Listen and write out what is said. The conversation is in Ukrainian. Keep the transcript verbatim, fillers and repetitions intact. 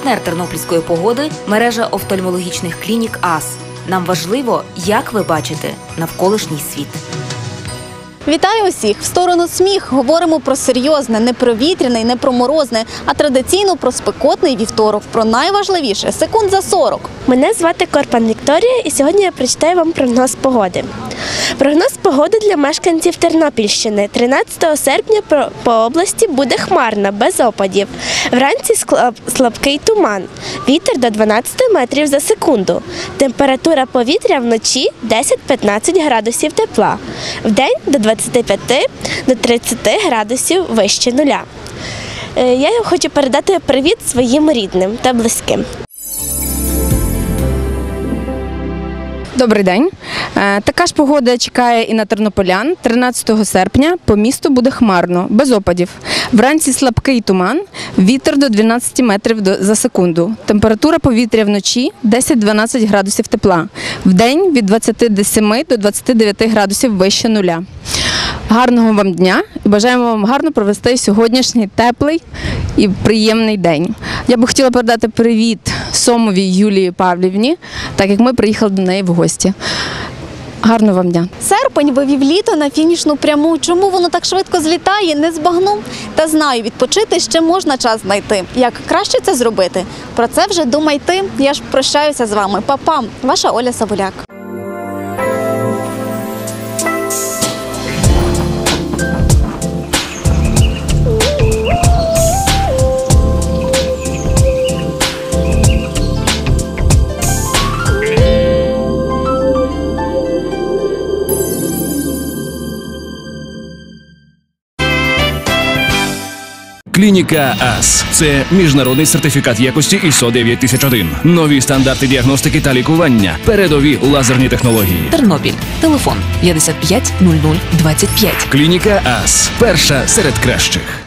Партнер тернопільської погоди – мережа офтальмологічних клінік АС. Нам важливо, як ви бачите навколишній світ. Вітаю усіх! В сторону сміх говоримо про серйозне, не про вітряне, не про морозне, а традиційно про спекотний вівторок, про найважливіше – секунд за сорок. Мене звати Корпан Вікторія, і сьогодні я прочитаю вам прогноз погоди. Прогноз погоди для мешканців Тернопільщини. тринадцятого серпня по області буде хмарно, без опадів. Вранці слабкий туман. Вітер до дванадцяти метрів за секунду. Температура повітря вночі десять-п'ятнадцять градусів тепла. Вдень до двадцяти п'яти до тридцяти градусів вище нуля. Я хочу передати привіт своїм рідним та близьким. Добрий день. Така ж погода чекає і на тернополян. тринадцятого серпня по місту буде хмарно, без опадів. Вранці слабкий туман, вітер до дванадцяти метрів за секунду. Температура повітря вночі десять-дванадцять градусів тепла. Вдень від двадцяти семи до двадцяти дев'яти градусів вище нуля. Гарного вам дня і бажаємо вам гарно провести сьогоднішній теплий і приємний день. Я би хотіла передати привіт Сомовій Юлії Павлівні, так як ми приїхали до неї в гості. Гарного вам дня! Серпень вивів літо на фінішну пряму. Чому воно так швидко злітає, не збагну. Та знаю, відпочити ще можна час знайти. Як краще це зробити? Про це вже думай ти. Я ж прощаюся з вами. Па-па! Ваша Оля Савуляк. Клініка АС – це міжнародний сертифікат якості ай ес о дев'ять тисяч один. Нові стандарти діагностики та лікування. Передові лазерні технології. Тернопіль. Телефон п'ятдесят п'ять нуль нуль двадцять п'ять. Клініка АС – перша серед кращих.